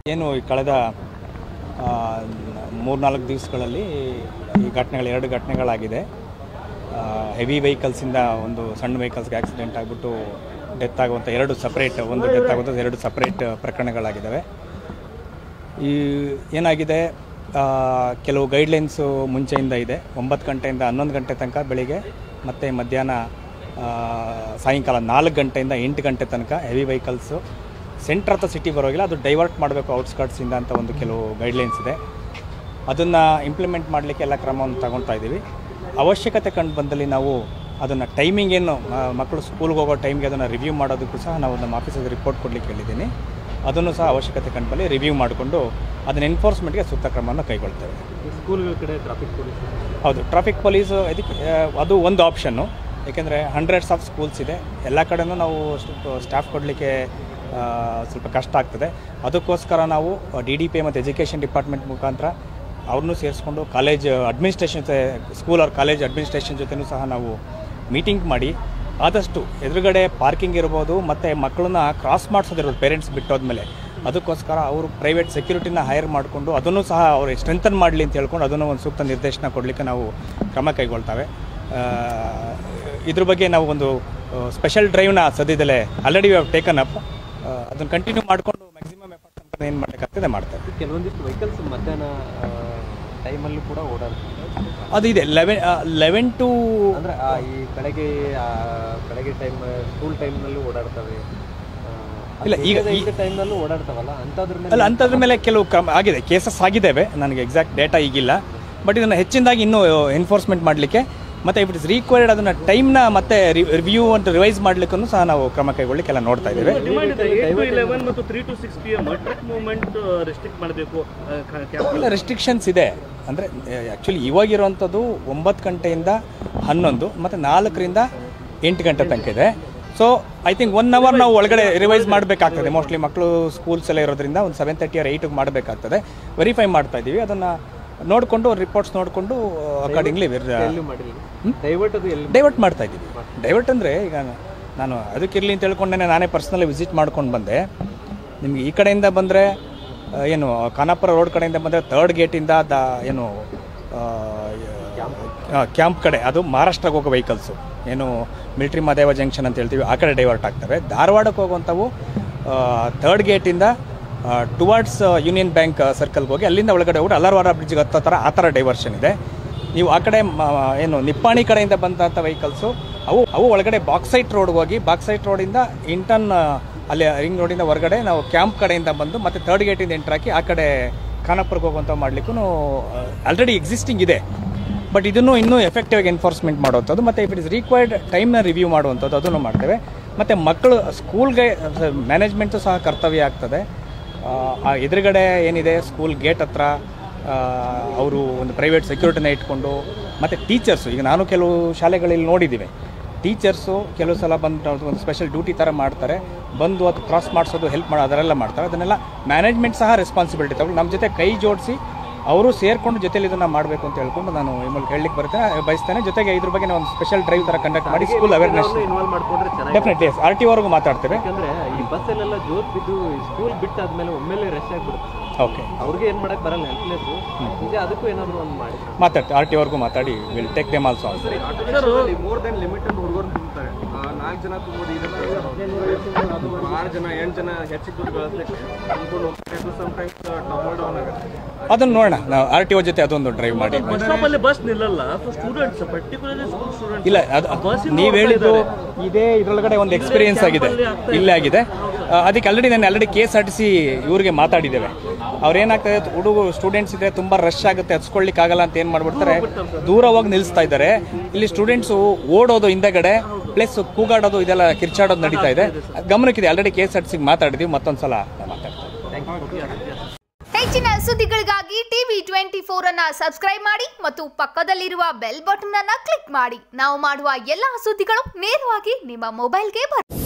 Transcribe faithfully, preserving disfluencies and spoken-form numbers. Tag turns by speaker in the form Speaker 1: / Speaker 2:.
Speaker 1: ಏನು ಕಳೆದ ಮೂರ್ನಾಲ್ಕು ದಿವಸಗಳಲ್ಲಿ ಈ ಘಟನೆಗಳು ಎರಡು ಘಟನೆಗಳಾಗಿದೆ. ಹೆವಿ ವೆಹಿಕಲ್ಸಿಂದ ಒಂದು ಸಣ್ಣ ವೆಹಿಕಲ್ಸ್ಗೆ ಆಕ್ಸಿಡೆಂಟ್ ಆಗಿಬಿಟ್ಟು ಡೆತ್ ಆಗುವಂಥ ಎರಡು ಸಪ್ರೇಟ್ ಒಂದು ಡೆತ್ ಆಗುವಂಥ ಎರಡು ಸಪ್ರೇಟ್ ಪ್ರಕರಣಗಳಾಗಿದ್ದಾವೆ. ಈ ಏನಾಗಿದೆ, ಕೆಲವು ಗೈಡ್ಲೈನ್ಸು ಮುಂಚೆಯಿಂದ ಇದೆ. ಒಂಬತ್ತು ಗಂಟೆಯಿಂದ ಹನ್ನೊಂದು ಗಂಟೆ ತನಕ ಬೆಳಿಗ್ಗೆ ಮತ್ತು ಮಧ್ಯಾಹ್ನ ಸಾಯಂಕಾಲ ನಾಲ್ಕು ಗಂಟೆಯಿಂದ ಎಂಟು ಗಂಟೆ ತನಕ ಹೆವಿ ವೆಹಿಕಲ್ಸು ಸೆಂಟ್ರ್ ಹತ್ರ ಸಿಟಿ ಬರೋಗಿಲ್ಲ, ಅದು ಡೈವರ್ಟ್ ಮಾಡಬೇಕು ಔಟ್ಸ್ಕರ್ಟ್ಸಿಂದ ಅಂತ ಒಂದು ಕೆಲವು ಗೈಡ್ಲೈನ್ಸ್ ಇದೆ. ಅದನ್ನು ಇಂಪ್ಲಿಮೆಂಟ್ ಮಾಡಲಿಕ್ಕೆ ಎಲ್ಲ ಕ್ರಮವನ್ನು ತಗೊಳ್ತಾ ಇದ್ದೀವಿ. ಅವಶ್ಯಕತೆ ಕಂಡು ಬಂದಲ್ಲಿ ನಾವು ಅದನ್ನು ಟೈಮಿಂಗ್ ಏನು ಮಕ್ಕಳು ಸ್ಕೂಲ್ಗೆ ಹೋಗೋ ಟೈಮ್ಗೆ ಅದನ್ನು ರಿವ್ಯೂ ಮಾಡೋದಕ್ಕೂ ಸಹ ನಾವು ನಮ್ಮ ಆಫೀಸಲ್ಲಿ ರಿಪೋರ್ಟ್ ಕೊಡಲಿಕ್ಕೆ ಹೇಳಿದ್ದೀನಿ. ಅದನ್ನು ಸಹ ಅವಶ್ಯಕತೆ ಕಂಡು ಬಂದು ರಿವ್ಯೂ ಮಾಡಿಕೊಂಡು ಅದನ್ನು ಎನ್ಫೋರ್ಸ್ಮೆಂಟ್ಗೆ ಸೂಕ್ತ ಕ್ರಮವನ್ನು ಕೈಗೊಳ್ತೇವೆ.
Speaker 2: ಸ್ಕೂಲ್ಗಳ ಕಡೆ ಟ್ರಾಫಿಕ್ ಪೊಲೀಸ್
Speaker 1: ಹೌದು, ಟ್ರಾಫಿಕ್ ಪೊಲೀಸು ಇದಕ್ಕೆ ಅದು ಒಂದು ಆಪ್ಷನ್ನು. ಏಕೆಂದರೆ ಹಂಡ್ರೆಡ್ಸ್ ಆಫ್ ಸ್ಕೂಲ್ಸ್ ಇದೆ, ಎಲ್ಲ ಕಡೆಯೂ ನಾವು ಸ್ಟಾಫ್ ಕೊಡಲಿಕ್ಕೆ ಸ್ವಲ್ಪ ಕಷ್ಟ ಆಗ್ತದೆ. ಅದಕ್ಕೋಸ್ಕರ ನಾವು ಡಿ ಡಿ ಪಿ ಮತ್ತು ಎಜುಕೇಷನ್ ಡಿಪಾರ್ಟ್ಮೆಂಟ್ ಮುಖಾಂತರ ಅವ್ರನ್ನೂ ಸೇರಿಸ್ಕೊಂಡು ಕಾಲೇಜ್ ಅಡ್ಮಿನಿಸ್ಟ್ರೇಷನ್ ಜೊತೆ ಸ್ಕೂಲ್ ಅವ್ರ ಕಾಲೇಜ್ ಅಡ್ಮಿನಿಸ್ಟ್ರೇಷನ್ ಜೊತೆನೂ ಸಹ ನಾವು ಮೀಟಿಂಗ್ ಮಾಡಿ ಆದಷ್ಟು ಎದುರುಗಡೆ ಪಾರ್ಕಿಂಗ್ ಇರ್ಬೋದು ಮತ್ತು ಮಕ್ಕಳನ್ನ ಕ್ರಾಸ್ ಮಾಡಿಸೋದಿರ್ಬೋದು ಪೇರೆಂಟ್ಸ್ ಬಿಟ್ಟೋದ್ಮೇಲೆ, ಅದಕ್ಕೋಸ್ಕರ ಅವರು ಪ್ರೈವೇಟ್ ಸೆಕ್ಯೂರಿಟಿನ ಹೈರ್ ಮಾಡಿಕೊಂಡು ಅದನ್ನು ಸಹ ಅವರು ಸ್ಟ್ರೆಂಥನ್ ಮಾಡಲಿ ಅಂತ ಹೇಳ್ಕೊಂಡು ಅದನ್ನು ಒಂದು ಸೂಕ್ತ ನಿರ್ದೇಶನ ಕೊಡಲಿಕ್ಕೆ ನಾವು ಕ್ರಮ ಕೈಗೊಳ್ತೇವೆ. ಇದ್ರ ಬಗ್ಗೆ ನಾವು ಒಂದು ಸ್ಪೆಷಲ್ ಡ್ರೈವ್ನ ಸದ್ಯದಲ್ಲೇ already we have taken up. ಅದನ್ನು ಕಂಟಿನ್ಯೂ ಮಾಡಿಕೊಂಡು ಮ್ಯಾಕ್ಸಿಮಮ್ ಎಫರ್ಟ್ಸ್ ಅಂತ ಏನು ಮಾಡಬೇಕಾಗ್ತದೆ ಮಾಡ್ತಾರೆ.
Speaker 2: ಕೆಲವೊಂದಿಷ್ಟು ವೆಹಿಕಲ್ಸ್ ಮಧ್ಯಾಹ್ನ ಟೈಮಲ್ಲೂ ಕೂಡ ಓಡಾಡ್ತಾರೆ.
Speaker 1: ಅದು ಇದೆ ಲೆವೆನ್ ಲೆವೆನ್ ಟು
Speaker 2: ಅಂದರೆ ಈ ಬೆಳಗ್ಗೆ ಬೆಳಗ್ಗೆ ಟೈಮ್ ಸ್ಕೂಲ್ ಟೈಮ್ನಲ್ಲೂ ಓಡಾಡ್ತವೆ.
Speaker 1: ಇಲ್ಲ, ಈಗ
Speaker 2: ಈ ಟೈಮ್ನಲ್ಲೂ ಓಡಾಡ್ತಾವಲ್ಲ ಅಂಥದ್ರ ಮೇಲೆ
Speaker 1: ಅಲ್ಲ ಅಂಥದ್ರ ಮೇಲೆ ಕೆಲವು ಕ್ರಮ ಆಗಿದೆ, ಕೇಸಸ್ ಆಗಿದ್ದಾವೆ. ನನಗೆ ಎಕ್ಸಾಕ್ಟ್ ಡೇಟಾ ಈಗಿಲ್ಲ, ಬಟ್ ಇದನ್ನು ಹೆಚ್ಚಿನದಾಗಿ ಇನ್ನೂ ಎನ್ಫೋರ್ಸ್ಮೆಂಟ್ ಮಾಡಲಿಕ್ಕೆ ಮತ್ತು ಇಫ್ ಇಟ್ ಇಸ್ ರಿಕ್ವೈರ್ಡ್ ಅದನ್ನು ಟೈಮ್ನ ಮತ್ತೆ ರಿವ್ಯೂ ಅಂತ ರಿವೈಸ್ ಮಾಡಲಿಕ್ಕೂ ಸಹ ನಾವು ಕ್ರಮ ಕೈಗೊಳ್ಳಿಕ್ಕೆಲ್ಲ ನೋಡ್ತಾ ಇದ್ದೇವೆ. ಇಲ್ಲ, ರೆಸ್ಟ್ರಿಕ್ಷನ್ಸ್ ಇದೆ. ಅಂದರೆ ಆ್ಯಕ್ಚುಲಿ ಇವಾಗಿರುವಂಥದ್ದು ಒಂಬತ್ತು ಗಂಟೆಯಿಂದ ಹನ್ನೊಂದು ಮತ್ತು ನಾಲ್ಕರಿಂದ ಎಂಟು ಗಂಟೆ ತನಕ ಇದೆ. So I think one hour ನಾವು ಒಳಗಡೆ ರಿವೈಸ್ ಮಾಡಬೇಕಾಗ್ತದೆ. ಮೋಸ್ಟ್ಲಿ ಮಕ್ಕಳು ಸ್ಕೂಲ್ಸ್ ಎಲ್ಲ ಇರೋದ್ರಿಂದ ಒಂದು ಸೆವೆನ್ ತರ್ಟಿ ಆರ್ ಏಯ್ಟಿಗೆ ಮಾಡಬೇಕಾಗ್ತದೆ. ವೆರಿಫೈ ಮಾಡ್ತಾ ಇದ್ದೀವಿ. ಅದನ್ನು ನೋಡಿಕೊಂಡು ರಿಪೋರ್ಟ್ಸ್ ನೋಡಿಕೊಂಡು ಅಕಾರ್ಡಿಂಗ್ಲಿ ಡೈವರ್ಟ್ ಮಾಡ್ತಾ ಇದ್ದೀವಿ. ಡೈವರ್ಟ್ ಅಂದರೆ ಈಗ ನಾನು ಅದಕ್ಕಿರಲಿ ಅಂತ ಹೇಳ್ಕೊಂಡೆ ನಾನೇ ಪರ್ಸ್ನಲಿ ವಿಸಿಟ್ ಮಾಡ್ಕೊಂಡು ಬಂದೆ. ನಿಮಗೆ ಈ ಕಡೆಯಿಂದ ಬಂದರೆ ಏನು ಖಾನಾಪುರ ರೋಡ್ ಕಡೆಯಿಂದ ಬಂದರೆ ಥರ್ಡ್ ಗೇಟಿಂದ ದ ಏನು ಕ್ಯಾಂಪ್ ಕಡೆ ಅದು ಮಹಾರಾಷ್ಟ್ರಕ್ಕೆ ಹೋಗೋ ವೆಹಿಕಲ್ಸು ಏನು ಮಿಲಿಟ್ರಿ ಮಹದೇವ ಜಂಕ್ಷನ್ ಅಂತ ಹೇಳ್ತೀವಿ, ಆ ಕಡೆ ಡೈವರ್ಟ್ ಆಗ್ತವೆ. ಧಾರವಾಡಕ್ಕೆ ಹೋಗುವಂಥವು ಥರ್ಡ್ ಗೇಟಿಂದ ಟುವರ್ಡ್ಸ್ ಯೂನಿಯನ್ ಬ್ಯಾಂಕ್ ಸರ್ಕಲ್ಗೆ ಹೋಗಿ ಅಲ್ಲಿಂದ ಒಳಗಡೆ ಹೋಗಿ ಅಲ್ಲಾರವಾರ ಬ್ರಿಡ್ಜ್ಗೆ ಹತ್ತೋ ಥರ ಆ ಥರ ಡೈವರ್ಷನ್ ಇದೆ. ನೀವು ಆ ಕಡೆ ಏನು ನಿಪ್ಪಾಣಿ ಕಡೆಯಿಂದ ಬಂದಂಥ ವೆಹಿಕಲ್ಸು ಅವು ಅವು ಒಳಗಡೆ ಬಾಕ್ಸೈಟ್ ರೋಡ್ಗೆ ಹೋಗಿ ಬಾಕ್ಸೈಟ್ ರೋಡಿಂದ ಇಂಟರ್ನ್ ಅಲ್ಲಿ ರಿಂಗ್ ರೋಡಿಂದ ಹೊರಗಡೆ ನಾವು ಕ್ಯಾಂಪ್ ಕಡೆಯಿಂದ ಬಂದು ಮತ್ತು ಥರ್ಡ್ ಗೇಟಿಂದ ಎಂಟ್ರ್ ಹಾಕಿ ಆ ಕಡೆ ಖಾನಾಪುರಕ್ಕೆ ಹೋಗುವಂಥ ಮಾಡಲಿಕ್ಕೂ ಆಲ್ರೆಡಿ ಎಕ್ಸಿಸ್ಟಿಂಗ್ ಇದೆ. ಬಟ್ ಇದನ್ನು ಇನ್ನೂ ಎಫೆಕ್ಟಿವ್ ಆಗಿ ಎನ್ಫೋರ್ಸ್ಮೆಂಟ್ ಮಾಡುವಂಥದ್ದು ಮತ್ತು ಇಫ್ ಇಟ್ ಇಸ್ ರಿಕ್ವೈರ್ಡ್ ಟೈಮ್ನ ರಿವ್ಯೂ ಮಾಡುವಂಥದ್ದು ಅದನ್ನು ಮಾಡ್ತೇವೆ. ಮತ್ತು ಮಕ್ಕಳು ಸ್ಕೂಲ್ಗೆ ಮ್ಯಾನೇಜ್ಮೆಂಟು ಸಹ ಕರ್ತವ್ಯ ಆಗ್ತದೆ. ಆ ಎದುರುಗಡೆ ಏನಿದೆ ಸ್ಕೂಲ್ ಗೇಟ್ ಹತ್ರ ಅವರು ಒಂದು ಪ್ರೈವೇಟ್ ಸೆಕ್ಯೂರಿಟಿನ ಇಟ್ಕೊಂಡು ಮತ್ತು ಟೀಚರ್ಸು, ಈಗ ನಾನು ಕೆಲವು ಶಾಲೆಗಳಲ್ಲಿ ನೋಡಿದ್ದೀವಿ, ಟೀಚರ್ಸು ಕೆಲವು ಸಲ ಬಂದು ಒಂದು ಸ್ಪೆಷಲ್ ಡ್ಯೂಟಿ ಥರ ಮಾಡ್ತಾರೆ, ಬಂದು ಅದು ಕ್ರಾಸ್ ಮಾಡಿಸೋದು ಹೆಲ್ಪ್ ಮಾಡೋ ಅದರೆಲ್ಲ ಮಾಡ್ತಾರೆ. ಅದನ್ನೆಲ್ಲ ಮ್ಯಾನೇಜ್ಮೆಂಟ್ ಸಹ ರೆಸ್ಪಾನ್ಸಿಬಿಲಿಟಿ ತಗೊಂಡು ನಮ್ಮ ಜೊತೆ ಕೈ ಜೋಡಿಸಿ ಅವರು ಸೇರಿಕೊಂಡು ಜೊತೆಲಿ ಇದನ್ನು ಮಾಡಬೇಕು ಅಂತ ಹೇಳ್ಕೊಂಡು ನಾನು ಈ ಮೂಲಕ ಹೇಳಲಿಕ್ಕೆ ಬರ್ತೇನೆ ಬಯಸ್ತೇನೆ. ಜೊತೆಗೆ ಇದ್ರ ಬಗ್ಗೆ ನಾವು ಒಂದು ಸ್ಪೆಷಲ್ ಡ್ರೈವ್ ಥರ ಕಂಡಕ್ಟ್ ಮಾಡಿ school awareness definitely S R T ಅವ್ರಿಗೂ ಮಾತಾಡ್ತೇವೆ.
Speaker 2: ಯಾಕಂದರೆ ಈ ಬಸ್ಸಲ್ಲೆಲ್ಲ ಜೋತ್ ಬಿದ್ದು ಸ್ಕೂಲ್ ಬಿಟ್ಟಾದ್ಮೇಲೆ ಒಮ್ಮೆಲೆ ರಶ್ ಆಗಿಬಿಡುತ್ತೆ.
Speaker 1: ಓಕೆ,
Speaker 2: ಅವ್ರಿಗೆ ಏನು ಮಾಡೋಕ್ಕೆ ಬರಲ್ಲ, ಹೆಲ್ಪ್ಲೆಸ್ಸು. ನಿಜ ಅದಕ್ಕೂ ಏನಾದರೂ ಒಂದು ಮಾಡಿ
Speaker 1: ಮಾತಾಡ್ತೀವಿ. ಆರ್ ಟಿ ಅವ್ರಿಗೂ ಮಾತಾಡಿ will take them also.
Speaker 2: More than limited ಹುಡುಗರು ತುಂಬ್ತಾರೆ. ನಾಲ್ಕು ಜನ ತುಂಬೋದು, ಇದೆಲ್ಲ ಆರು ಜನ ಎಂಟು ಜನ ಹೆಚ್ಚಿಗೆ ದುಡ್ಡು ಗಳಿಸ್ಲಿಕ್ಕೆ
Speaker 1: ಅದನ್ನು ನೋಡೋಣ. ನಾವು ಆರ್ ಟಿ ಒ ಜೊತೆ ಅದೊಂದು ಡ್ರೈವ್ ಮಾಡಿ.
Speaker 2: ಬಸ್ ನಿಲ್ಲಲ್ಲ, ಸ್ಟೂಡೆಂಟ್ಸ್ ಪರ್ಟಿಕ್ಯುಲರ್ಲಿ ಸ್ಟೂಡೆಂಟ್ಸ್
Speaker 1: ಇಲ್ಲ, ಅದು ನೀವು ಹೇಳಿದ್ದು ಇದೇ ಇದರೊಳಗಡೆ ಒಂದು ಎಕ್ಸ್ಪೀರಿಯನ್ಸ್ ಆಗಿದೆ, ಇಲ್ಲೇ ಆಗಿದೆ. ಅದಕ್ಕೆ ಆಲ್ರೆಡಿ ನಾನು already K S R T C ಇವ್ರಿಗೆ ಮಾತಾಡಿದ್ದೇವೆ. ಅವ್ರೇನಾಗ್ತದೆ, ಹುಡುಗ ಸ್ಟೂಡೆಂಟ್ಸ್ ಇದ್ದರೆ ತುಂಬ ರಶ್ ಆಗುತ್ತೆ, ಹಚ್ಕೊಳ್ಳಿಕ್ಕಾಗಲ್ಲ ಅಂತ ಏನು ಮಾಡಿಬಿಡ್ತಾರೆ, ದೂರ ಹೋಗಿ ನಿಲ್ಲಿಸ್ತಾ ಇದ್ದಾರೆ. ಇಲ್ಲಿ ಸ್ಟೂಡೆಂಟ್ಸು ಓಡೋದು ಹಿಂದಗಡೆ ಪ್ಲಸ್ ಕೂಗಾಡೋದು ಇದೆಲ್ಲ ಕಿರ್ಚಾಡೋದು ನಡೀತಾ ಇದೆ. ಗಮನಕ್ಕಿದೆ. Already K S R T ಸಿಗೆ ಮಾತಾಡಿದ್ದೀವಿ, ಮತ್ತೊಂದು ಸಲ ಮಾತಾಡ್ತೀವಿ.
Speaker 3: ಹೆಚ್ಚಿನ ಸುದ್ದಿಗಳಿಗಾಗಿ ಟಿವಿ ಟ್ವೆಂಟಿ ಫೋರ್ ಅನ್ನ ಸಬ್ಸ್ಕ್ರೈಬ್ ಮಾಡಿ ಮತ್ತು ಪಕ್ಕದಲ್ಲಿರುವ ಬೆಲ್ ಬಟನ್ ಅನ್ನ ಕ್ಲಿಕ್ ಮಾಡಿ. ನಾವು ಮಾಡುವ ಎಲ್ಲಾ ಸುದ್ದಿಗಳು ನೇರವಾಗಿ ನಿಮ್ಮ ಮೊಬೈಲ್ಗೆ ಬರುತ್ತೆ.